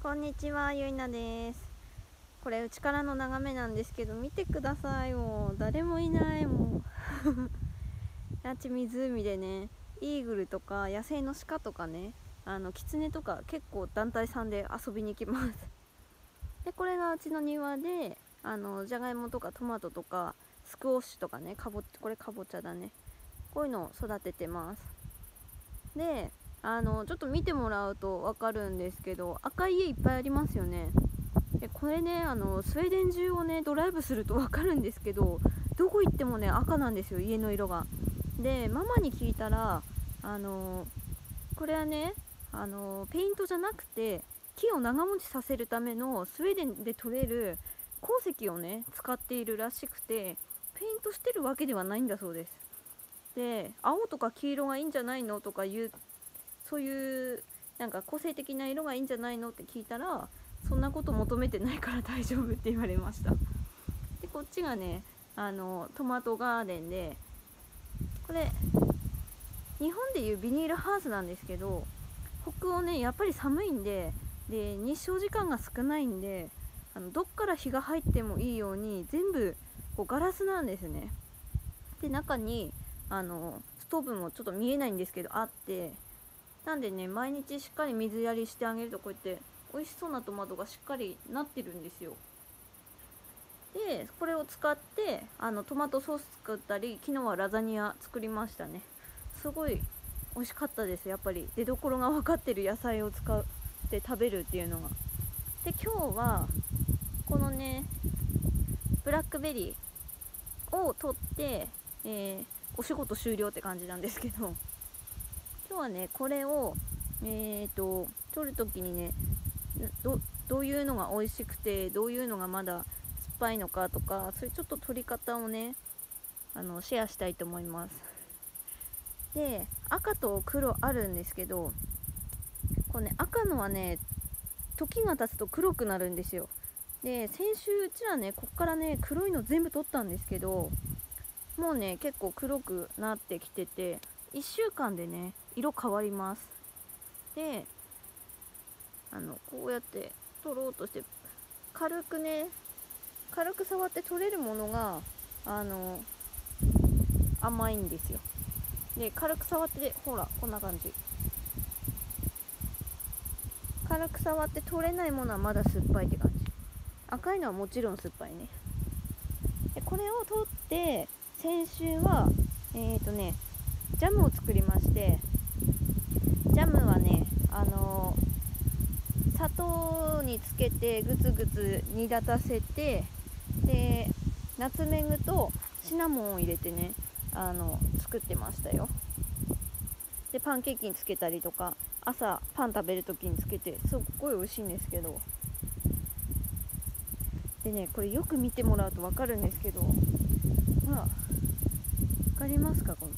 こんにちは、ゆいなです。これうちからの眺めなんですけど、見てください。もう誰もいない。もうあっち湖でね、イーグルとか野生の鹿とかね、キツネとか結構団体さんで遊びに行きます。でこれがうちの庭で、じゃがいもとかトマトとかスクワッシュとかね、これかぼちゃだね、こういうのを育ててます。でちょっと見てもらうと分かるんですけど、赤い家いっぱいありますよね。でこれね、スウェーデン中をねドライブすると分かるんですけど、どこ行ってもね赤なんですよ、家の色が。でママに聞いたら、これはね、ペイントじゃなくて木を長持ちさせるためのスウェーデンで取れる鉱石をね使っているらしくて、ペイントしてるわけではないんだそうです。で青とか黄色がいいんじゃないのとかいう、そういうなんか個性的な色がいいんじゃないのって聞いたら、そんなこと求めてないから大丈夫って言われました。でこっちがね、トマトガーデンで、これ日本でいうビニールハウスなんですけど、北欧ねやっぱり寒いんで、日照時間が少ないんで、どっから日が入ってもいいように全部こうガラスなんですね。で中にストーブもちょっと見えないんですけどあって、なんでね、毎日しっかり水やりしてあげると、こうやって美味しそうなトマトがしっかりなってるんですよ。でこれを使ってトマトソース作ったり、昨日はラザニア作りましたね。すごい美味しかったです。やっぱり出どころが分かってる野菜を使って食べるっていうのが。で今日はこのねブラックベリーを取って、お仕事終了って感じなんですけど、今日はねこれを取るときにね、どういうのが美味しくて、どういうのがまだ酸っぱいのかとか、そういうちょっと取り方をねシェアしたいと思います。で赤と黒あるんですけど、これね赤のはね時が経つと黒くなるんですよ。で先週うちらねこっからね黒いの全部取ったんですけど、もうね結構黒くなってきてて、1週間でね色変わります。でこうやって取ろうとして、軽くね軽く触って取れるものが甘いんですよ。で軽く触って、ほらこんな感じ、軽く触って取れないものはまだ酸っぱいって感じ。赤いのはもちろん酸っぱいね。でこれを取って先週はジャムを作りまして、ジャムはね砂糖につけてグツグツ煮立たせて、でナツメグとシナモンを入れてね作ってましたよ。でパンケーキにつけたりとか、朝パン食べるときにつけてすっごい美味しいんですけど、でねこれよく見てもらうと分かるんですけど、ほら分かりますか、この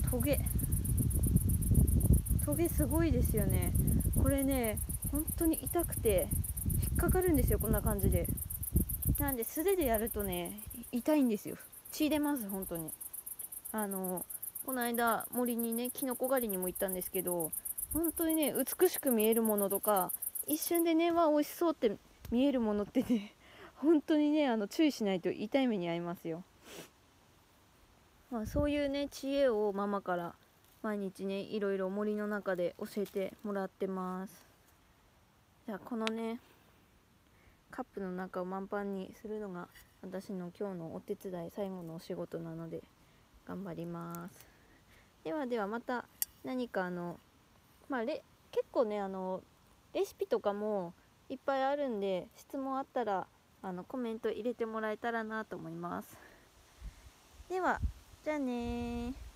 トゲすごいですよね。これね本当に痛くて引っかかるんですよ、こんな感じで。なんで素手でやるとね痛いんですよ。血出ます本当に。この間森にねキノコ狩りにも行ったんですけど、本当にね美しく見えるものとか、一瞬でね美味しそうって見えるものってね本当にね注意しないと痛い目に遭いますよ。そういうね知恵をママから毎日ねいろいろ森の中で教えてもらってます。じゃあこのねカップの中を満帆にするのが私の今日のお手伝い、最後のお仕事なので頑張ります。ではでは、また何か結構ねレシピとかもいっぱいあるんで、質問あったらコメント入れてもらえたらなと思います。ではじゃあねー。